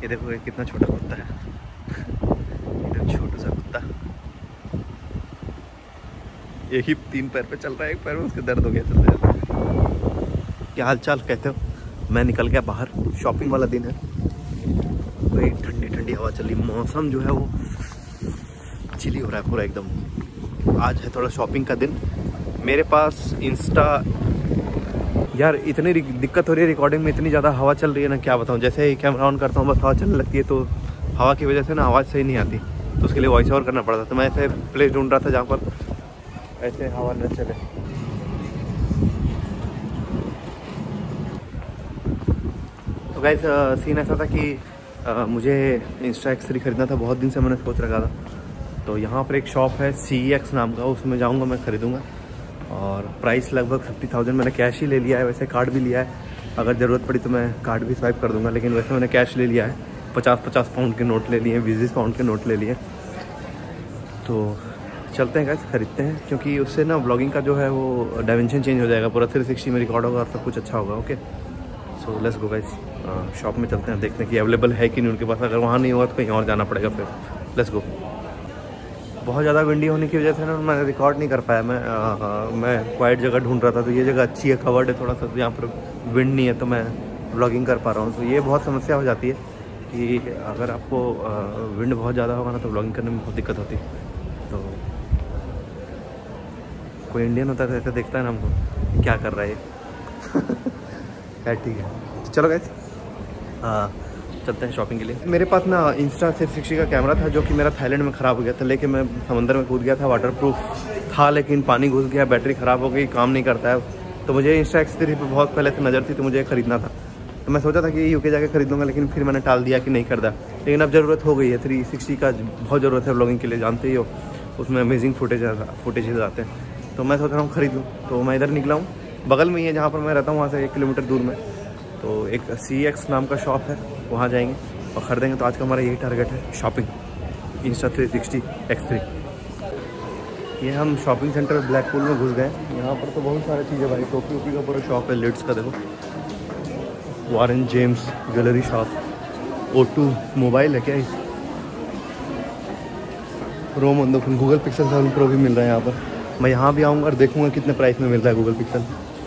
ये देखो ये कितना छोटा कुत्ता है। इधर छोटा सा कुत्ता, एक ही 3 पैर पे चल रहा है, एक पैर में उसके दर्द हो गया चलते चलते। क्या हाल चाल कहते हो? मैं निकल गया बाहर, शॉपिंग वाला दिन है भाई, ठंडी ठंडी हवा चल रही, मौसम जो है वो चिली हो रहा है पूरा एकदम। आज है थोड़ा शॉपिंग का दिन। मेरे पास इंस्टा, यार इतनी दिक्कत हो रही है रिकॉर्डिंग में, इतनी ज़्यादा हवा चल रही है ना, क्या बताऊँ। जैसे ही कैमरा ऑन करता हूँ बस हवा चलने लगती है, तो हवा की वजह से ना आवाज़ सही नहीं आती, तो उसके लिए वॉइस ओवर करना पड़ता। तो मैं ऐसे प्लेस ढूंढ रहा था जहाँ पर ऐसे हवा न चले। तो गाइस सीन ऐसा था कि मुझे इंस्टा X3 खरीदना था, बहुत दिन से मैंने सोच रखा था। तो यहाँ पर एक शॉप है CEX नाम का, उसमें जाऊँगा मैं ख़रीदूँगा। और प्राइस लगभग 50,000। मैंने कैश ही ले लिया है, वैसे कार्ड भी लिया है, अगर ज़रूरत पड़ी तो मैं कार्ड भी स्वाइप कर दूँगा, लेकिन वैसे मैंने कैश ले लिया है। 50-50 पाउंड के नोट ले लिए, 20 पाउंड के नोट ले लिए। तो चलते हैं गाइस, खरीदते हैं, क्योंकि उससे ना व्लॉगिंग का जो है वो डायमेंशन चेंज हो जाएगा, पूरा 360 में रिकॉर्ड होगा और सब कुछ अच्छा होगा। Okay so let's go guys, shop में चलते हैं, देखते हैं कि अवेलेबल है कि नहीं उनके पास। अगर वहाँ नहीं होगा तो कहीं और जाना पड़ेगा फिर। Let's go. बहुत ज़्यादा विंडी होने की वजह से ना मैं रिकॉर्ड नहीं कर पाया। मैं क्वाइट जगह ढूंढ रहा था, तो ये जगह अच्छी है, कवर्ड है थोड़ा सा, तो यहाँ पर विंड नहीं है, तो मैं व्लॉगिंग कर पा रहा हूँ। तो ये बहुत समस्या हो जाती है कि अगर आपको विंड बहुत ज़्यादा होगा ना तो व्लॉगिंग करने में बहुत दिक्कत होती है। तो कोई इंडियन होता है ऐसा देखता है ना हमको, क्या कर रहा है ये क्या, ठीक है चलो गाइस चलते हैं शॉपिंग के लिए। मेरे पास ना इंस्टा 360 का कैमरा था, जो कि मेरा थाईलैंड में ख़राब हो गया था, लेकिन मैं समंदर में कूद गया था, वाटरप्रूफ था, लेकिन पानी घुस गया, बैटरी ख़राब हो गई, काम नहीं करता है। तो मुझे इंस्टा X3 पे बहुत पहले से नज़र थी, तो मुझे खरीदना था। तो मैं सोचा था कि UK जाके खरीदूँगा, लेकिन फिर मैंने टाल दिया कि नहीं खरीदा। लेकिन अब ज़रूरत हो गई है, 360 का बहुत ज़रूरत है व्लॉगिंग के लिए, जानते ही हो, उसमें अमेजिंग फुटेजेस आते हैं। तो मैं सोच रहा हूँ खरीद लूँ। तो मैं इधर निकला हूँ, बगल में ही है जहाँ पर मैं रहता हूँ, वहाँ से 1 किलोमीटर दूर में। तो एक CEX नाम का शॉप है, वहाँ जाएंगे और ख़रीदेंगे। तो आज का हमारा यही टारगेट है, शॉपिंग, इंस्टा 360 X3। ये हम शॉपिंग सेंटर ब्लैकपूल में घुस गए। यहाँ पर तो बहुत सारी चीज़ें भाई, टोपी वोपी का पूरा शॉप है, लिड्स का देखो, Warren James jewellery shop, O2 mobile है क्या, रोम गूगल पिक्सल 7 Pro भी मिल रहा है यहाँ पर। मैं यहाँ भी आऊँगा और देखूँगा कितने प्राइस में मिल रहा है गूगल पिक्सल।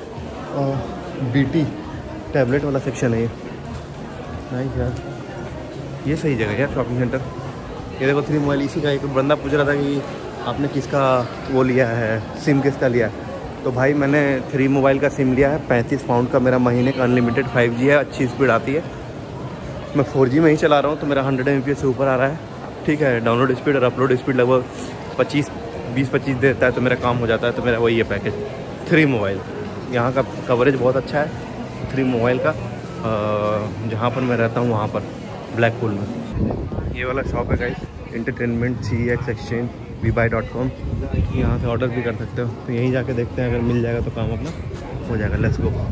BT टैबलेट वाला सेक्शन है ये, नहीं यार ये सही जगह है यार शॉपिंग सेंटर। ये देखो 3 मोबाइल, इसी का एक बंदा पूछ रहा था कि आपने किसका वो लिया है, सिम किसका लिया है। तो भाई मैंने 3 मोबाइल का सिम लिया है, 35 पाउंड का, मेरा महीने का अनलिमिटेड 5G है, अच्छी स्पीड आती है। मैं 4G में ही चला रहा हूँ, तो मेरा 100 Mbps से ऊपर आ रहा है, ठीक है। डाउनलोड स्पीड और अपलोड स्पीड लगभग 20-25 देता है, तो मेरा काम हो जाता है। तो मेरा वही है पैकेज, 3 मोबाइल। यहाँ का कवरेज बहुत अच्छा है 3 मोबाइल का, जहाँ पर मैं रहता हूँ वहाँ पर ब्लैकपूल में। ये वाला शॉप है guys, entertainment CEX exchange vbuy.com। यहाँ से ऑर्डर भी कर सकते हो। तो यहीं जाके देखते हैं, अगर मिल जाएगा तो काम अपना हो जाएगा। Let's go.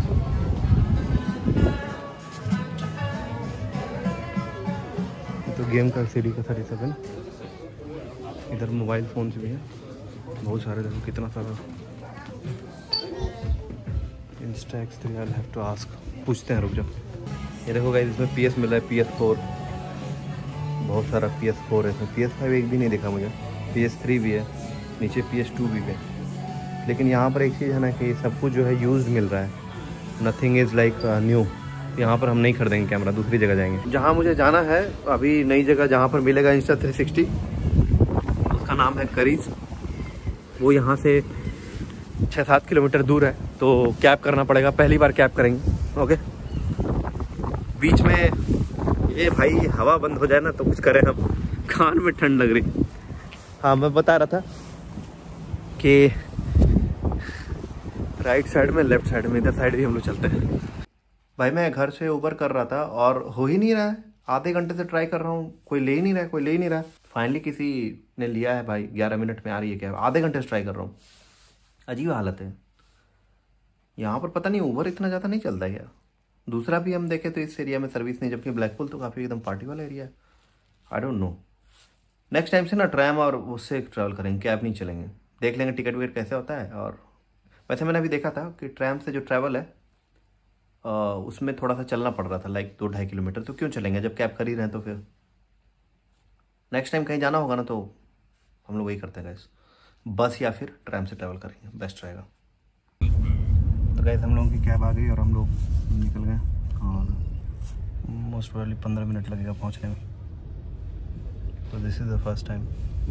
तो गेम का CD का 37, इधर मोबाइल फ़ोन्स भी हैं बहुत सारे, देखो कितना सारा। Insta X3 I have to ask, पूछते हैं, रुक जाओ। ये देखो गाइस, इसमें PS मिला है, PS4, बहुत सारा PS4 है इसमें। PS5 एक भी नहीं दिखा मुझे, PS3 भी है, नीचे PS2 भी है। लेकिन यहाँ पर एक चीज़ है ना कि सब कुछ जो है यूज्ड मिल रहा है, नथिंग इज़ लाइक न्यू। यहाँ पर हम नहीं खरीदेंगे कैमरा, दूसरी जगह जाएंगे। जहाँ मुझे जाना है अभी, नई जगह जहाँ पर मिलेगा इंस्टा 360, उसका नाम है करीज। वो यहाँ से 6-7 किलोमीटर दूर है, तो कैब करना पड़ेगा, पहली बार कैब करेंगे। ओके, बीच में ये भाई हवा बंद हो जाए ना तो कुछ करें हम, कान में ठंड लग रही। हाँ मैं बता रहा था कि राइट साइड में, लेफ्ट साइड में, इधर साइड भी हम लोग चलते हैं। भाई मैं घर से ऊबर कर रहा था और हो ही नहीं रहा है, आधे घंटे से ट्राई कर रहा हूँ, कोई ले ही नहीं रहा है, कोई ले ही नहीं रहा है। फाइनली किसी ने लिया है भाई, 11 मिनट में आ रही है क्या, आधे घंटे से ट्राई कर रहा हूँ। अजीब हालत है यहाँ पर, पता नहीं ऊबर इतना ज़्यादा नहीं चलता है क्या। दूसरा भी हम देखें तो इस एरिया में सर्विस नहीं, जबकि ब्लैकपूल तो काफ़ी एकदम पार्टी वाला एरिया है। I don't know, next time से ना ट्रैम और उससे ट्रैवल करेंगे, कैब नहीं चलेंगे, देख लेंगे टिकट विकट कैसे होता है। और वैसे मैंने अभी देखा था कि ट्रैम से जो ट्रैवल है उसमें थोड़ा सा चलना पड़ रहा था, लाइक 2-2.5 किलोमीटर। तो क्यों चलेंगे जब कैब कर ही रहे हैं। तो फिर नेक्स्ट टाइम कहीं जाना होगा ना तो हम लोग वही करते हैं गाइस, बस या फिर ट्रैम से ट्रैवल करेंगे, बेस्ट रहेगा। तो गाइस हम लोगों की कैब आ गई और हम लोग निकल गए और मोस्ट प्रोबेबली 15 मिनट लगेगा पहुंचने में। तो this is the first time.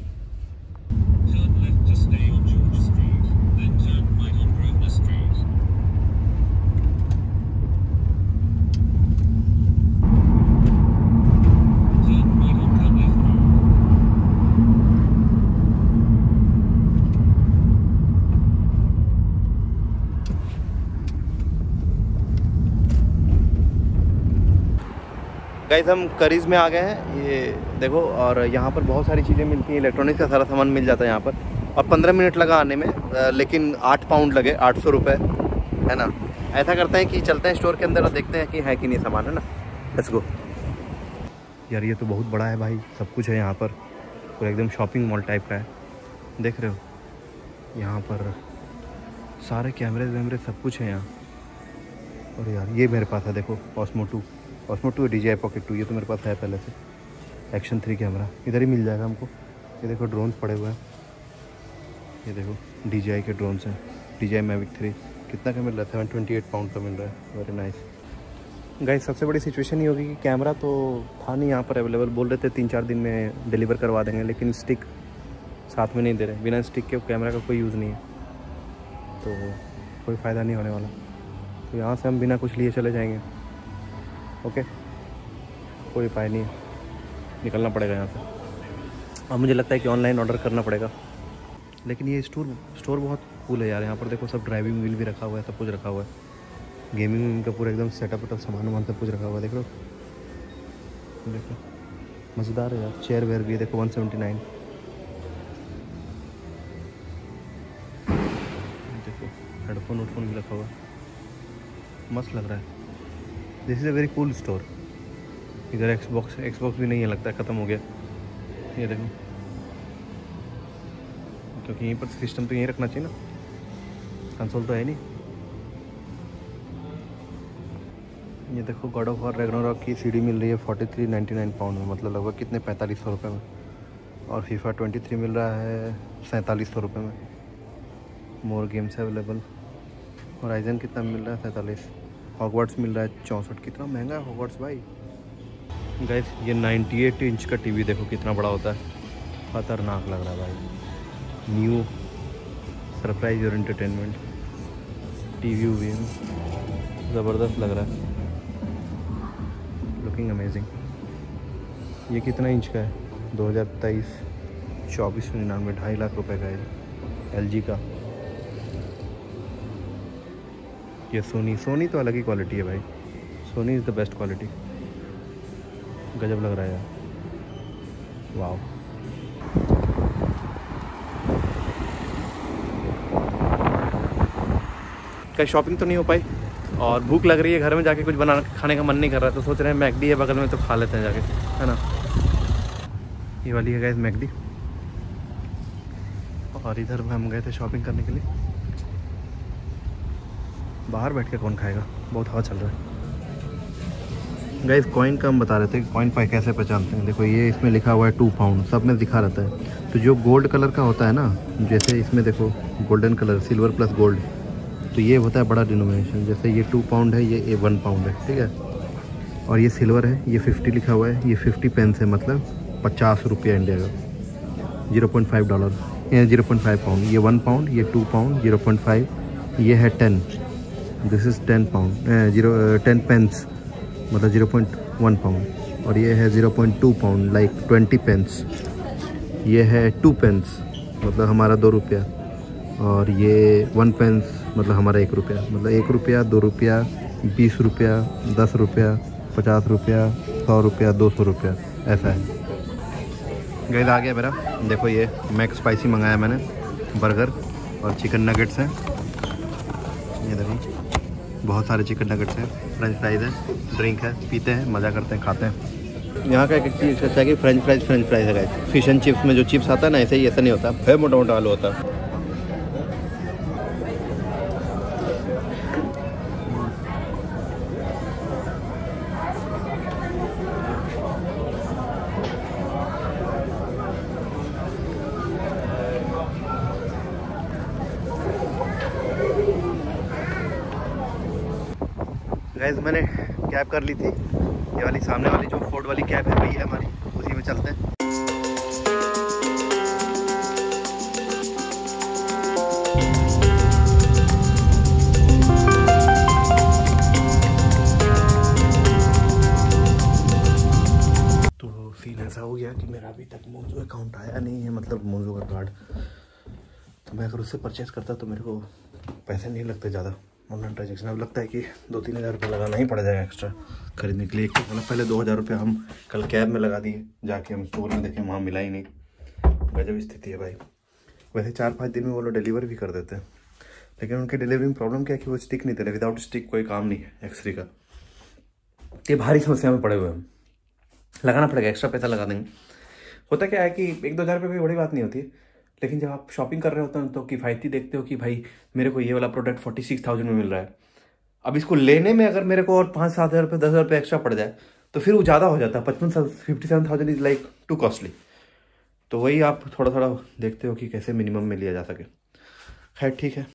Guys हम करीज में आ गए हैं, ये देखो। और यहाँ पर बहुत सारी चीज़ें मिलती हैं, इलेक्ट्रॉनिक्स का सारा सामान मिल जाता है यहाँ पर। और 15 मिनट लगा आने में, लेकिन 8 पाउंड लगे, 800 रुपये, है ना। ऐसा करते हैं कि चलते हैं स्टोर के अंदर और देखते हैं कि है कि नहीं सामान, है ना। Let's go. यार ये तो बहुत बड़ा है भाई, सब कुछ है यहाँ पर, पूरा एकदम शॉपिंग मॉल टाइप का है। देख रहे हो यहाँ पर सारे कैमरे वैमरे सब कुछ है यहाँ। और यार ये मेरे पास है, देखो ऑस्मो 2 DJI Pocket 2, ये तो मेरे पास है पहले से। एक्शन 3 कैमरा इधर ही मिल जाएगा हमको। ये देखो ड्रोन्स पड़े हुए हैं, ये देखो DJI के ड्रोन्स हैं, DJI Mavic 3। कितना का मिल रहा है? 728 पाउंड का मिल रहा है। Very nice. गाइस सबसे बड़ी सिचुएशन ये होगी कि कैमरा तो था नहीं यहाँ पर अवेलेबल, बोल रहे थे 3-4 दिन में डिलीवर करवा देंगे, लेकिन स्टिक साथ में नहीं दे रहे। बिना स्टिक के कैमरा का कोई यूज़ नहीं है, तो कोई फ़ायदा नहीं होने वाला। तो यहाँ से हम बिना कुछ लिए चले जाएंगे। ओके, कोई उपाय नहीं है, निकलना पड़ेगा यहाँ से। और मुझे लगता है कि ऑनलाइन ऑर्डर करना पड़ेगा। लेकिन ये स्टोर बहुत कूल है यार। यहाँ पर देखो सब ड्राइविंग व्हील भी रखा हुआ है, सब कुछ रखा हुआ है, गेमिंग का पूरा एकदम सेटअप सामान वामान सब कुछ रखा हुआ है। देख लो, देखो मज़ेदार है यार। चेयर वेयर भी है, देखो 179। देखो हेडफोन वोडफोन भी रखा हुआ है, मस्त लग रहा है। This is a very cool store. इधर एक्सबॉक्स भी नहीं है, लगता है ख़त्म हो गया। ये देखो, क्योंकि यहीं पर सिस्टम तो यहीं रखना चाहिए ना, कंसोल तो है नहीं। ये देखो गॉड ऑफ वॉर रैग्नारॉक की सीडी मिल रही है 43.99 पाउंड में, मतलब लगभग कितने 4500 रुपये में। और FIFA 23 मिल रहा है 4700 रुपये में। More games available. होराइजन कितना मिल रहा है? 47। हॉगवर्ट्स मिल रहा है 64। कितना महंगा है हॉगवर्ट्स भाई। गाइस ये 98 इंच का टीवी देखो कितना बड़ा होता है, खतरनाक लग रहा है भाई। न्यू सरप्राइज और एंटरटेनमेंट टीवी भी ज़बरदस्त लग रहा है, लुकिंग अमेजिंग। ये कितना इंच का है? 2023 2499, 2.5 लाख रुपए का है। LG का। ये सोनी तो अलग ही क्वालिटी है भाई। Sony is the best quality. गजब लग रहा है यार, वाह। कहीं शॉपिंग तो नहीं हो पाई और भूख लग रही है, घर में जाके कुछ खाने का मन नहीं कर रहा, तो सोच रहे हैं मैकडी है बगल में तो खा लेते हैं जाके, है ना। ये वाली है गाइस मैकडी। और इधर हम गए थे शॉपिंग करने के लिए। बाहर बैठ के कौन खाएगा, बहुत हवा चल रहा है। गाइस कॉइन का हम बता रहे थे, कॉइन पाई कैसे पहचानते हैं। देखो ये इसमें लिखा हुआ है 2 पाउंड, सब में दिखा रहता है। तो जो गोल्ड कलर का होता है ना, जैसे इसमें देखो golden colour, silver plus gold, तो ये होता है बड़ा डिनोमिनेशन। जैसे ये 2 पाउंड है, ये 1 पाउंड है, ठीक है। और ये सिल्वर है, ये 50 लिखा हुआ है, ये 50 पेंस है, मतलब 50 रुपया इंडिया का। 0.5 डॉलर, ये 0.5 पाउंड, ये 1 पाउंड, ये 2 पाउंड, 0.5, ये है 10, दिस इज़ 10 पाउंड, 10 पेंस मतलब 0.1 पाउंड। और ये है 0.2 पाउंड, लाइक 20 पेंस। ये है 2 पेंस, मतलब हमारा 2 रुपया। और ये 1 पेंस मतलब हमारा 1 रुपया, मतलब 1 रुपया, 2 रुपया, 20 रुपया, 10 रुपया, 50 रुपया, 100 रुपया, 200 रुपया, ऐसा है। गाइस आ गया मेरा, देखो ये मैक स्पाइसी मंगाया मैंने, बर्गर और चिकन नगेट्स हैं। ये देखो बहुत सारे चिकन नगेट्स हैं, फ्रेंच फ्राइज़ है, ड्रिंक है, पीते हैं, मज़ा करते हैं, खाते हैं। यहाँ का एक चीज़ अच्छा है कि फ्रेंच फ्राइज़ है गाइस। फिश एंड चिप्स में जो चिप्स आता है ना, ऐसे ही ऐसा नहीं होता है, मोटा मोटा आलू होता है। गाइस मैंने कैब कर ली थी, ये वाली सामने वाली जो फोर्ड वाली कैब है वही है हमारी, उसी में चलते हैं। तो सीन ऐसा हो गया कि मेरा अभी तक मोजो अकाउंट आया नहीं है, मतलब मोजो का कार्ड। तो मैं अगर उससे परचेस करता तो मेरे को पैसे नहीं लगते ज़्यादा ऑनलाइन ट्रांजेक्शन। अब लगता है कि 2-3 हज़ार रुपये लगाना ही पड़ जाएगा एक्स्ट्रा खरीदने के लिए। मतलब पहले 2,000 रुपये हम कल कैब में लगा दिए, जाके हम स्टोर में देखें वहाँ मिला ही नहीं। गजब स्थिति है भाई। वैसे 4-5 दिन में वो लोग डिलीवर भी कर देते हैं, लेकिन उनके डिलीवरी में प्रॉब्लम क्या है कि वो स्टिक नहीं दे रहे। विदाउट स्टिक कोई काम नहीं है एक्स3 का। ये भारी समस्या में पड़े हुए हम, लगाना पड़ेगा, एक्स्ट्रा पैसा लगा देंगे। होता क्या है कि 1-2 हज़ार रुपये कोई बड़ी बात नहीं होती, लेकिन जब आप शॉपिंग कर रहे होते हैं तो किफ़ायती देखते हो कि भाई मेरे को ये वाला प्रोडक्ट 46,000 में मिल रहा है। अब इसको लेने में अगर मेरे को और 5-7 हज़ार रुपये 10 हज़ार रुपये एक्स्ट्रा पड़ जाए तो फिर वो ज़्यादा हो जाता है। 57,000 इज़ लाइक टू कॉस्टली। तो वही आप थोड़ा थोड़ा देखते हो कि कैसे मिनिमम में लिया जा सके। खैर ठीक है।